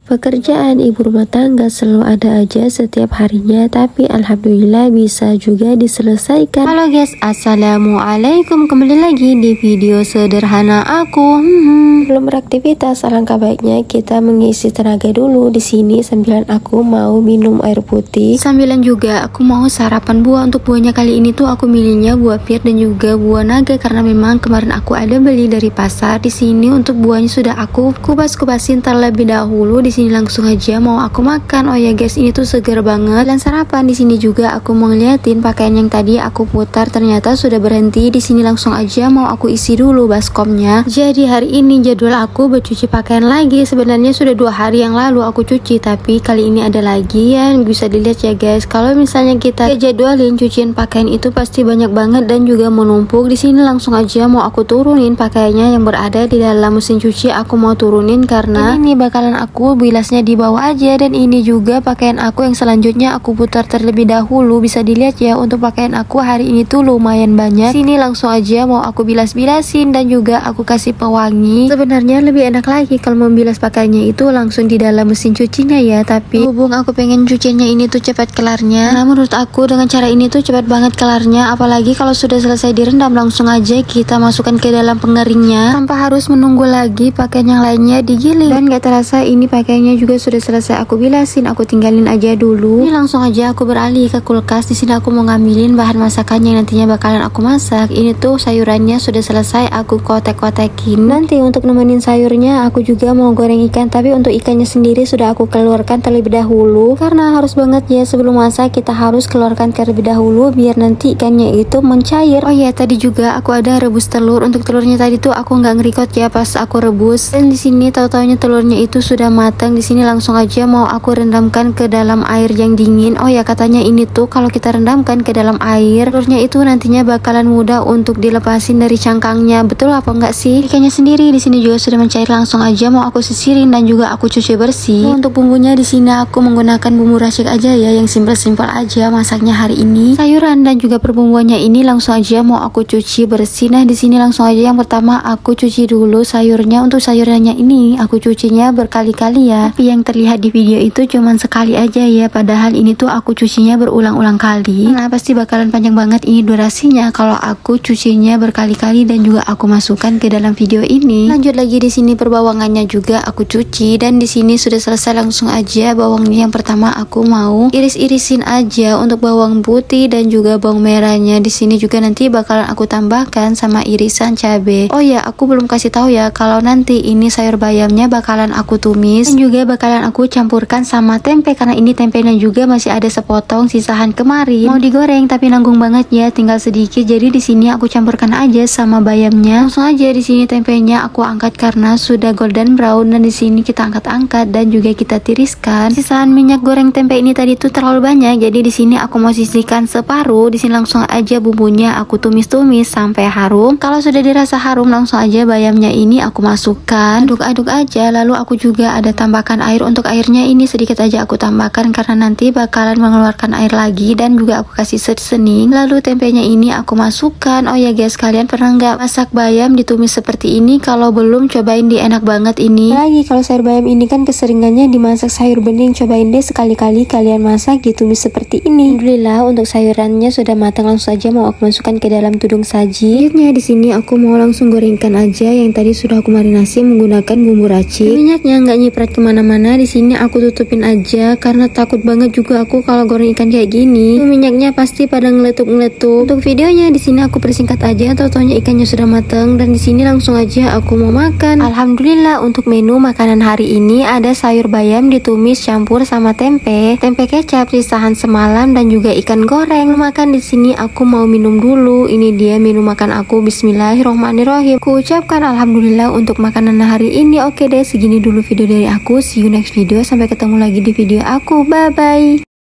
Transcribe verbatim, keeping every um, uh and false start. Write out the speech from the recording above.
Pekerjaan ibu rumah tangga selalu ada aja setiap harinya, tapi alhamdulillah bisa juga diselesaikan. Halo guys, assalamualaikum, kembali lagi di video sederhana aku. Hmm, belum beraktivitas, alangkah baiknya kita mengisi tenaga dulu di sini. Sambilan aku mau minum air putih, sambilan juga aku mau sarapan buah. Untuk buahnya kali ini tuh aku milihnya buah pir dan juga buah naga karena memang kemarin aku ada beli dari pasar. Di sini untuk buahnya sudah aku kupas-kupasin terlebih dahulu. Di sini langsung aja mau aku makan. Oh ya guys, ini tuh seger banget. Dan sarapan di sini juga aku mau ngeliatin pakaian yang tadi aku putar ternyata sudah berhenti. Di sini langsung aja mau aku isi dulu baskomnya. Jadi hari ini jadwal aku bercuci pakaian lagi. Sebenarnya sudah dua hari yang lalu aku cuci, tapi kali ini ada lagi ya. Bisa dilihat ya guys, kalau misalnya kita jadwalin cucian pakaian itu pasti banyak banget dan juga menumpuk. Di sini langsung aja mau aku turunin pakaiannya yang berada di dalam mesin cuci. Aku mau turunin karena ini bakalan aku bilasnya di bawah aja. Dan ini juga pakaian aku yang selanjutnya aku putar terlebih dahulu. Bisa dilihat ya, untuk pakaian aku hari ini tuh lumayan banyak. Sini langsung aja mau aku bilas-bilasin dan juga aku kasih pewangi. Sebenarnya lebih enak lagi kalau membilas pakaiannya itu langsung di dalam mesin cucinya ya, tapi hubung aku pengen cucinya ini tuh cepat kelarnya. Nah menurut aku dengan cara ini tuh cepat banget kelarnya, apalagi kalau sudah selesai direndam langsung aja kita masukkan ke dalam pengeringnya tanpa harus menunggu lagi pakaian yang lainnya digiling. Dan gak terasa ini pakaiannya juga sudah selesai aku bilasin, aku tinggalin aja dulu. Ini langsung aja aku beralih ke kulkas. Di sini aku mau ngambilin bahan masakan yang nantinya bakalan aku masak. Ini tuh sayurannya sudah selesai aku kotek-kotekin. Nanti untuk nemenin sayurnya aku juga mau goreng ikan, tapi untuk ikannya sendiri sudah aku keluarkan terlebih dahulu karena harus banget ya sebelum masak kita harus keluarkan terlebih dahulu biar nanti ikannya itu mencair. Oh ya, tadi juga aku ada rebus telur. Untuk telurnya tadi tuh aku nggak ngerikot ya pas aku rebus. Dan di sini tahu-taunya telurnya itu sudah matang. Di sini langsung aja mau aku rendamkan ke dalam air yang dingin. Oh ya, katanya ini tuh kalau kita rendamkan ke dalam air, telurnya itu nantinya bakalan mudah untuk dilepasin dari cangkangnya. Betul apa enggak sih? Ikannya sendiri di sini juga sudah mencair. Langsung aja mau aku sisirin dan juga aku cuci bersih. Nah, untuk bumbunya di sini aku menggunakan bumbu rasik aja ya, yang simpel-simpel aja masaknya hari ini. Sayuran dan juga perbumbuannya ini langsung aja mau aku cuci bersih. Nah di sini langsung aja yang pertama aku cuci dulu sayurnya. Untuk sayurannya ini aku cucinya berkali-kali ya, tapi yang terlihat di video itu cuman sekali aja ya, padahal ini tuh aku cucinya berulang-ulang kali. Nah pasti bakalan panjang banget ini durasinya kalau aku cucinya berkali-kali dan juga aku masukkan ke dalam video ini. Lanjut lagi di sini perbawangannya juga aku cuci. Dan di sini sudah selesai, langsung aja bawangnya yang pertama aku mau iris-irisin aja untuk bawang putih dan juga bawang merahnya. Di sini juga nanti bakalan aku tambahkan sama irisan cabai. Oh ya, aku belum kasih tahu ya kalau nanti ini sayur bayamnya bakalan aku tumis dan juga bakalan aku campurkan sama tempe karena ini tempenya juga masih ada sepotong sisahan kemarin mau digoreng tapi nanggung banget ya, tinggal sedikit. Jadi di sini aku campurkan aja sama bayamnya. Langsung aja di sini tempenya aku angkat karena sudah golden brown. Dan di sini kita angkat-angkat dan juga kita tiriskan. Sisahan minyak goreng tempe ini tadi tuh terlalu banyak, jadi di sini aku mau sisihkan separuh. Di sini langsung aja bumbunya aku tumis-tumis sampai harum. Kalau sudah dirasa harum langsung aja bayamnya ini aku masukkan, aduk-aduk aja. Lalu aku juga ada tambahkan air. Untuk airnya ini sedikit aja aku tambahkan karena nanti bakalan mengeluarkan air lagi. Dan juga aku kasih seasoning. Lalu tempenya ini aku masukkan. Oh ya guys, kalian pernah nggak masak bayam ditumis seperti ini? Kalau belum, cobain di, enak banget ini. Lagi kalau sayur bayam ini kan keseringannya dimasak sayur bening, cobain deh sekali-kali kalian masak ditumis seperti ini. Alhamdulillah untuk sayurannya sudah matang, langsung aja mau aku masukkan ke dalam tudung saji. Selanjutnya di sini aku mau langsung gorengkan aja yang tadi sudah aku marinasi menggunakan bumbu racik. Minyaknya nggak nyiprat kemana-mana. Di sini aku tutupin aja karena takut banget juga aku kalau goreng ikan kayak gini. Minyaknya pasti pada ngeletup-ngeletup. Untuk videonya di sini aku persingkat aja, totonya ikannya sudah matang. Dan di sini langsung aja aku mau makan. Alhamdulillah untuk menu makanan hari ini ada sayur bayam ditumis campur sama tempe, tempe kecap sisahan semalam dan juga ikan goreng. Makan di sini aku mau minum dulu. Ini dia menu makan aku. Bismillahirrohmanirrohim. Ku ucapkan alhamdulillah untuk makanan hari ini. Oke deh, segini dulu video dari aku. See you next video. Sampai ketemu lagi di video aku. Bye bye.